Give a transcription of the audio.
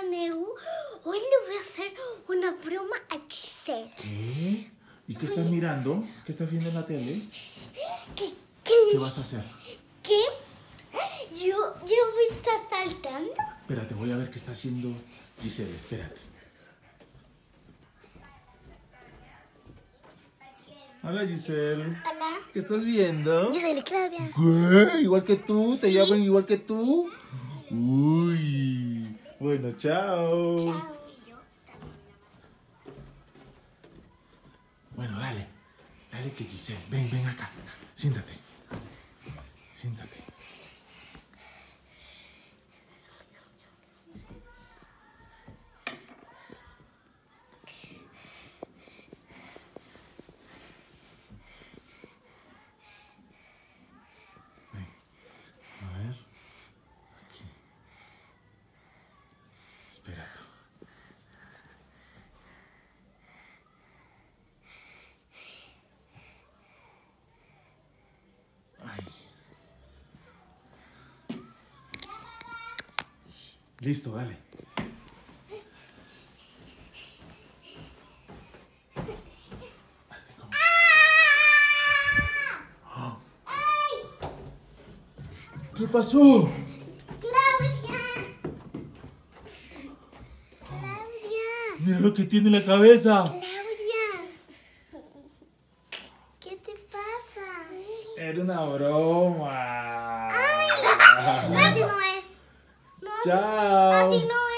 Neu. Hoy le voy a hacer una broma a Giselle. ¿Qué? ¿Y qué estás mirando? ¿Qué estás viendo en la tele? ¿Qué vas a hacer? ¿Qué? Yo voy a estar saltando. Espérate, voy a ver qué está haciendo Giselle, espérate. Hola, Giselle. Hola. ¿Qué estás viendo? Yo soy la Claudia. ¿Qué? ¿Igual que tú? ¿Te llaman igual que tú? Uy. Bueno, chao. Chao. Bueno, dale. Dale que Giselle. Ven acá. Siéntate. Siéntate. Ven. A ver. Aquí. Espera tú. Ay. Listo, dale. Hazte como. ¡Ah! ¿Qué pasó? Claudia. Mira lo que tiene en la cabeza. Claudia. ¿Qué te pasa? Era una broma. Así no es. No, Chao. así no